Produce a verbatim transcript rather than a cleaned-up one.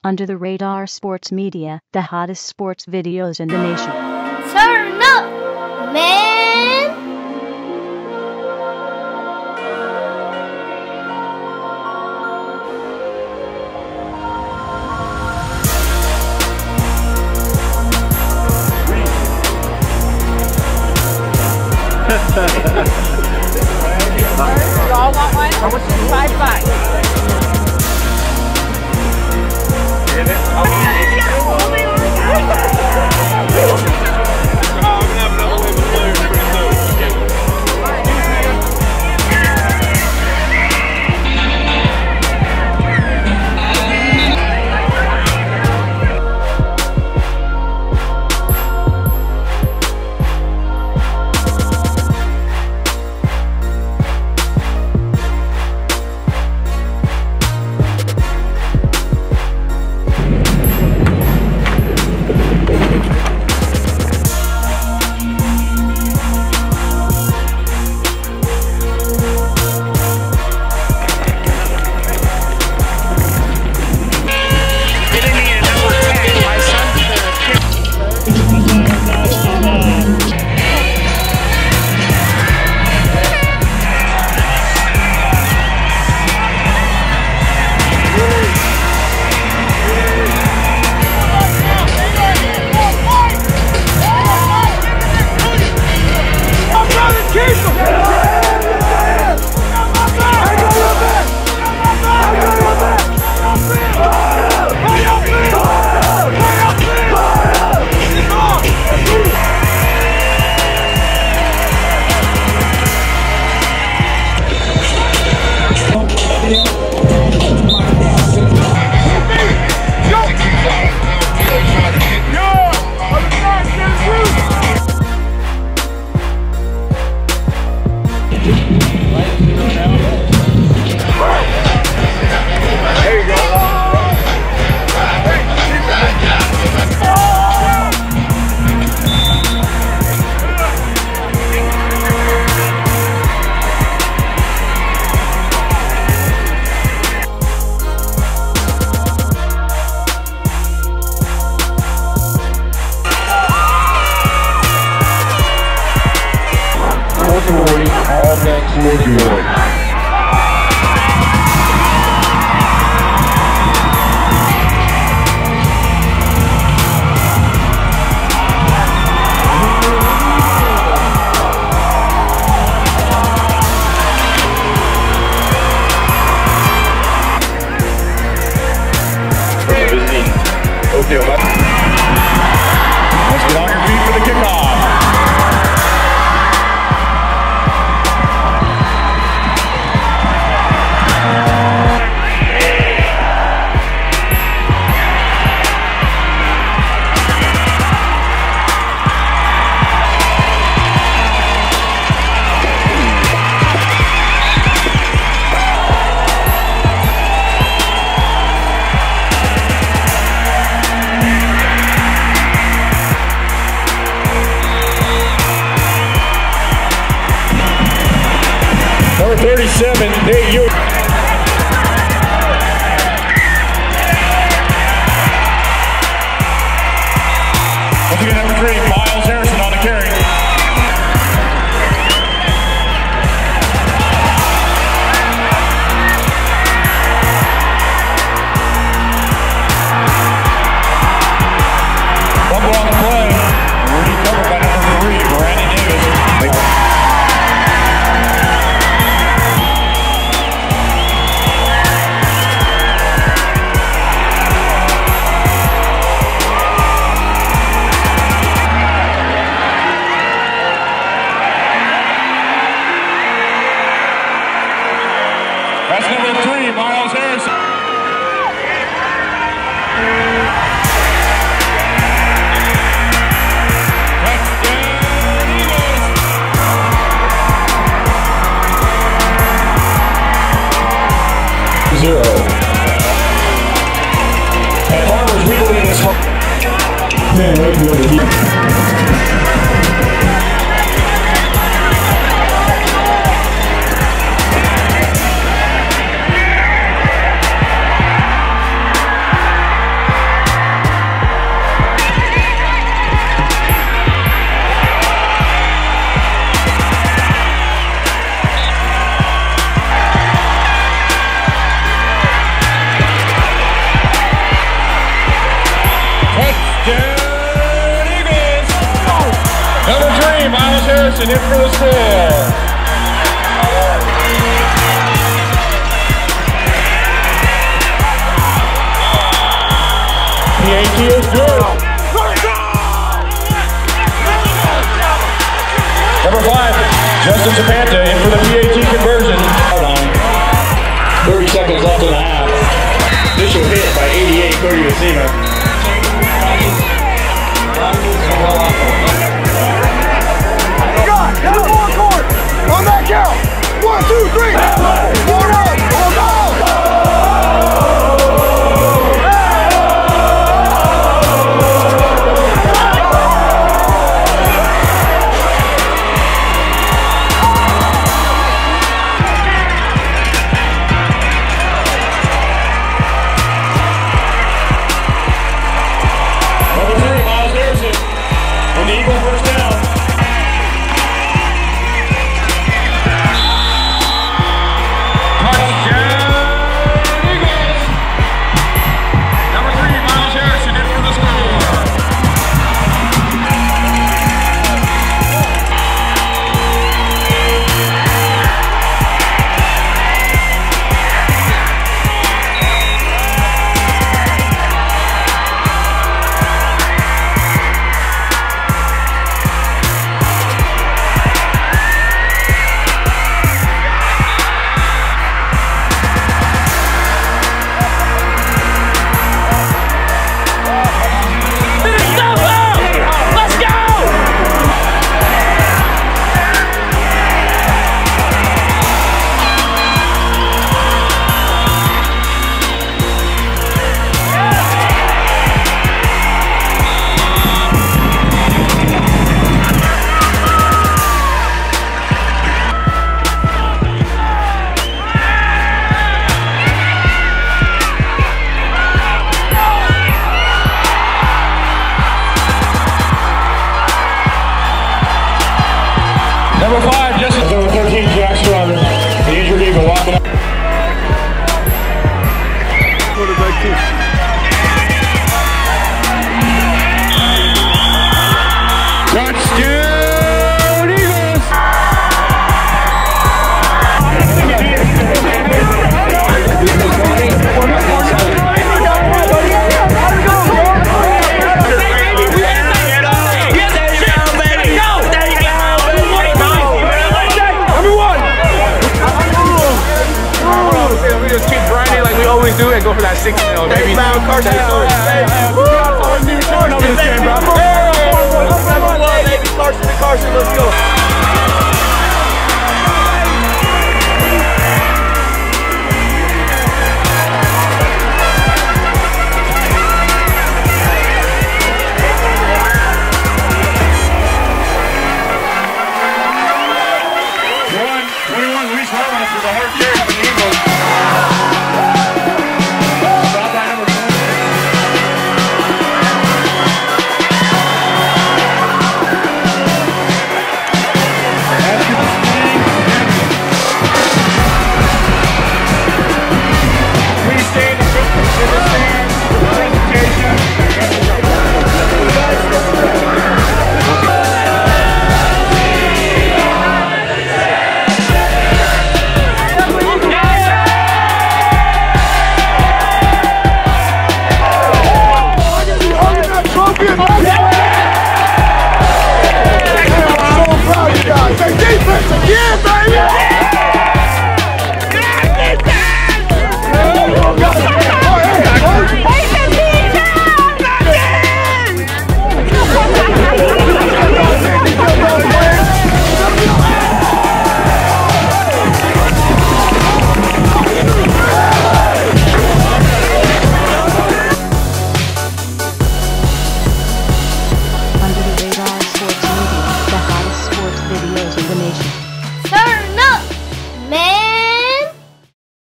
Under the Radar Sports Media, the hottest sports videos in the nation. Turn up, man! Y'all want one? How much is it? Five bucks. Get it? Oh, I'm gonna have another wave of players pretty soon. Oakdale. Let's get on your feet for the kickoff. Number thirty-seven, Nate U. Once again, number three, Miles Harrison on the carry. Fumble on the play. Recovered by number three, Brandon Davis. That's number three, Miles Harrison. Touchdown, Eagles. Zero. And Farmers wiggling in this one. Man, right to the heat. Harrison in for the score. P A T is good. Number five, Justin Zapanta in for the P A T conversion. thirty seconds left in the half. Initial hit by eighty-eight, Cody Vecina. God, get the ball court. On that count. One, two, three. Four, one. Go, go. Number five, Justin. Number thirteen, Jack Strother. The injured Eagle walking up. Touchdown, Eagles! Just keep grinding like we always do and go for that six nil, baby. Carson, Carson, Carson, let's go.